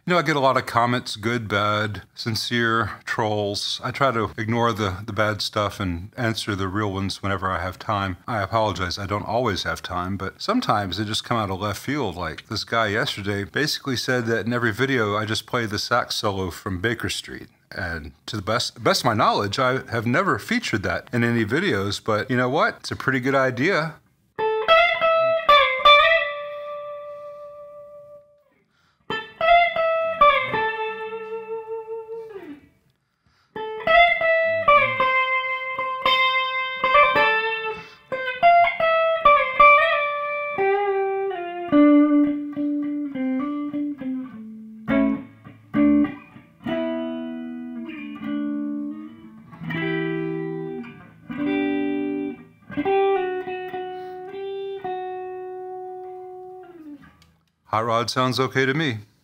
You know, I get a lot of comments, good, bad, sincere, trolls. I try to ignore the bad stuff and answer the real ones whenever I have time. I apologize, I don't always have time, but sometimes they just come out of left field. Like this guy yesterday basically said that in every video I just play the sax solo from Baker Street. And to the best of my knowledge, I have never featured that in any videos, but you know what? It's a pretty good idea. Hot rod sounds okay to me.